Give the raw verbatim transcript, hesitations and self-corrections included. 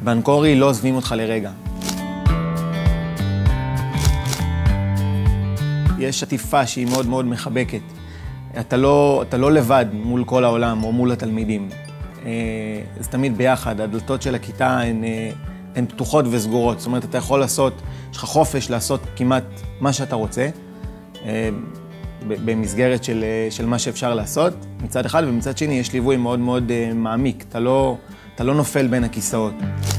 באנקורי לא עוזבים אותך לרגע. יש עטיפה שהיא מאוד מאוד מחבקת. אתה לא, אתה לא לבד מול כל העולם או מול התלמידים. זה תמיד ביחד, הדלתות של הכיתה הן, הן פתוחות וסגורות. זאת אומרת, אתה יכול לעשות, יש לך חופש לעשות כמעט מה שאתה רוצה, במסגרת של, של מה שאפשר לעשות, מצד אחד, ומצד שני יש ליווי מאוד מאוד מעמיק. אתה לא, אתה לא נופל בין הכיסאות.